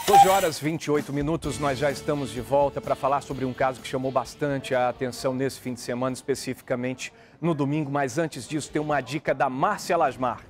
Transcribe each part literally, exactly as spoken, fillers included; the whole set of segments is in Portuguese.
doze horas e vinte e oito minutos, nós já estamos de volta para falar sobre um caso que chamou bastante a atenção nesse fim de semana, especificamente no domingo. Mas antes disso, tem uma dica da Márcia Lasmar.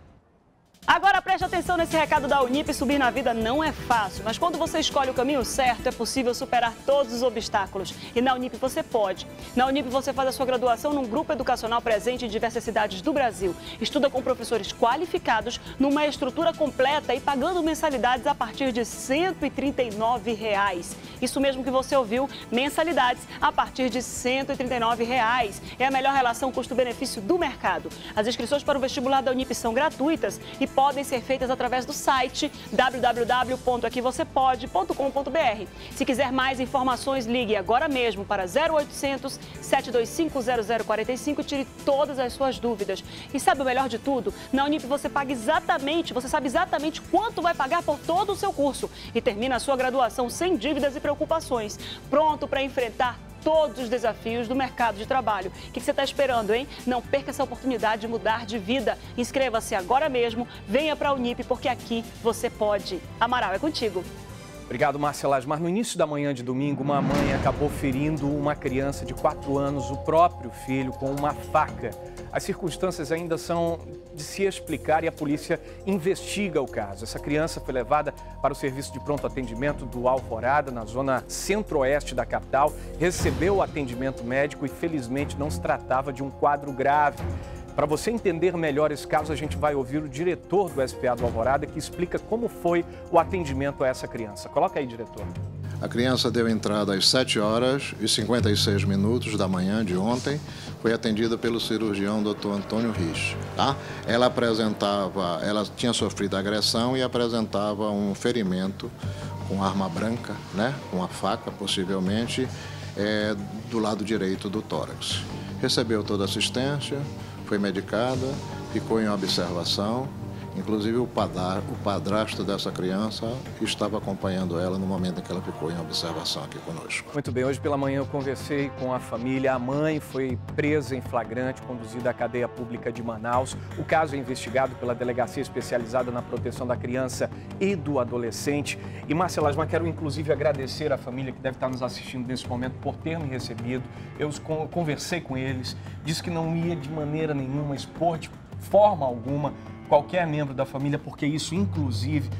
Agora preste atenção nesse recado da Unip. Subir na vida não é fácil, mas quando você escolhe o caminho certo, é possível superar todos os obstáculos. E na Unip você pode. Na Unip você faz a sua graduação num grupo educacional presente em diversas cidades do Brasil. Estuda com professores qualificados, numa estrutura completa e pagando mensalidades a partir de cento e trinta e nove reais. Isso mesmo que você ouviu, mensalidades a partir de cento e trinta e nove reais. É a melhor relação custo-benefício do mercado. As inscrições para o vestibular da Unip são gratuitas e podem ser feitas através do site w w w ponto aqui você pode ponto com ponto b r. Se quiser mais informações, ligue agora mesmo para zero oitocentos, sete dois cinco, zero zero quatro cinco e tire todas as suas dúvidas. E sabe o melhor de tudo? Na Unip você paga exatamente, você sabe exatamente quanto vai pagar por todo o seu curso e termina a sua graduação sem dívidas e preocupações, pronto para enfrentar todos os desafios do mercado de trabalho. O que você está esperando, hein? Não perca essa oportunidade de mudar de vida. Inscreva-se agora mesmo, venha para a Unip, porque aqui você pode. Amaral, é contigo. Obrigado, Márcia Lasmar. No início da manhã de domingo, uma mãe acabou ferindo uma criança de quatro anos, o próprio filho, com uma faca. As circunstâncias ainda são de se explicar e a polícia investiga o caso. Essa criança foi levada para o serviço de pronto atendimento do Alvorada, na zona centro-oeste da capital, recebeu atendimento médico e felizmente não se tratava de um quadro grave. Para você entender melhor esse caso, a gente vai ouvir o diretor do S P A do Alvorada, que explica como foi o atendimento a essa criança. Coloca aí, diretor. A criança deu entrada às sete horas e cinquenta e seis minutos da manhã de ontem. Foi atendida pelo cirurgião doutor Antônio Rich. Tá? Ela apresentava, ela tinha sofrido agressão e apresentava um ferimento com arma branca, né? Com a faca, possivelmente, é, do lado direito do tórax. Recebeu toda a assistência, foi medicada, ficou em observação. Inclusive o padrasto, o padrasto dessa criança estava acompanhando ela no momento em que ela ficou em observação aqui conosco. Muito bem, hoje pela manhã eu conversei com a família. A mãe foi presa em flagrante, conduzida à cadeia pública de Manaus. O caso é investigado pela Delegacia Especializada na Proteção da Criança e do Adolescente. E, Márcia Lasmar, quero inclusive agradecer à família que deve estar nos assistindo nesse momento por ter me recebido. Eu conversei com eles, disse que não ia de maneira nenhuma expor de forma alguma qualquer membro da família, porque isso, inclusive,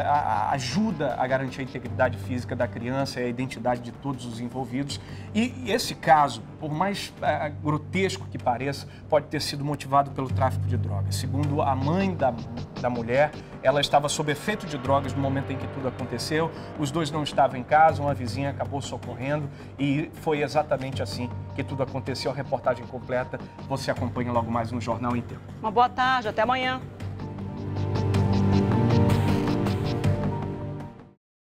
ajuda a garantir a integridade física da criança e a identidade de todos os envolvidos. E esse caso, por mais grotesco que pareça, pode ter sido motivado pelo tráfico de drogas. Segundo a mãe da, da mulher, ela estava sob efeito de drogas no momento em que tudo aconteceu. Os dois não estavam em casa, uma vizinha acabou socorrendo e foi exatamente assim que tudo aconteceu. A reportagem completa você acompanha logo mais no Jornal Inteiro. Uma boa tarde, até amanhã.